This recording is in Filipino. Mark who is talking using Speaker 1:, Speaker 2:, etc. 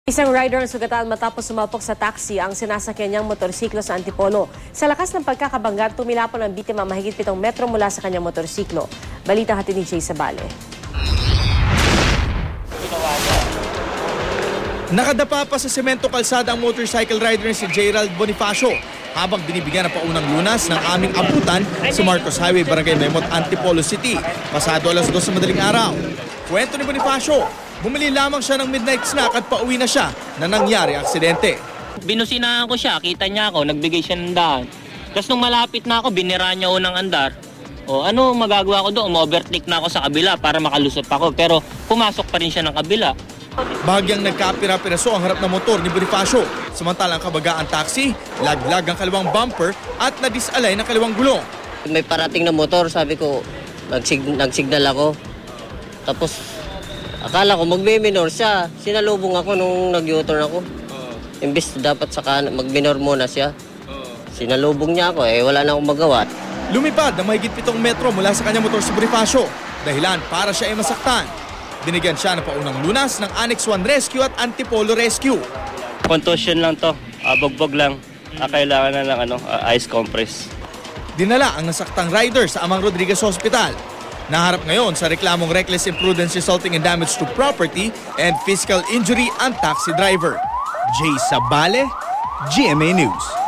Speaker 1: Isang rider ang sugatan matapos sumapok sa taxi ang sinasakyan niyang motorsiklo sa Antipolo. Sa lakas ng pagkakabangga, tumilapon ang biktima mahigit 7 metro mula sa kanyang motorsiklo. Balita hatid ni Jay Sabale.
Speaker 2: Nakadapa pa sa semento kalsada ang motorcycle rider na si Gerald Bonifacio habang binibigyan ng paunang lunas ng aming abutan sa Marcos Highway, Barangay Memot, Antipolo City. Pasado alas 2 sa madaling araw. Kwento ni Bonifacio, bumili lamang siya ng midnight snack at pauwi na siya na nangyari aksidente.
Speaker 3: Binusinahan ko siya, kita niya ako, nagbigay siya ng daan. Tapos nung malapit na ako, binira niya unang andar. O ano magagawa ko doon? Umovertake na ako sa kabila para makalusot ako. Pero pumasok pa rin siya ng kabila.
Speaker 2: Bahagyang nagkapira-piraso ang harap ng motor ni Bonifacio. Samantalang kabagaan taxi, laglag ang kaliwang bumper at nadisalay ng kaliwang gulong.
Speaker 4: May parating na motor, sabi ko, nagsignal ako. Tapos akala ko magbe-minor siya. Sinalubong ako nung nag-U-turn ako. Imbis dapat sa kanan, mag-minor muna siya. Sinalubong niya ako, wala na akong magawa.
Speaker 2: Lumipad ng mahigit 7 metro mula sa kanyang motor si Bonifacio. Dahilan para siya ay masaktan. Binigyan siya ng paunang lunas ng Annex 1 Rescue at Antipolo Rescue.
Speaker 3: Contusion lang to, bogbog lang. Kailangan na lang ice compress.
Speaker 2: Dinala ang nasaktang rider sa Amang Rodriguez Hospital. Naharap ngayon sa reklamong reckless imprudence resulting in damage to property and physical injury ang taxi driver. Jay Sabale, GMA News.